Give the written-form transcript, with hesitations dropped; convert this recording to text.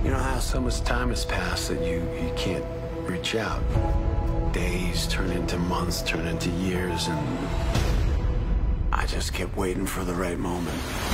You know how so much time has passed that you can't reach out. Days turn into months, turn into years, and I just kept waiting for the right moment.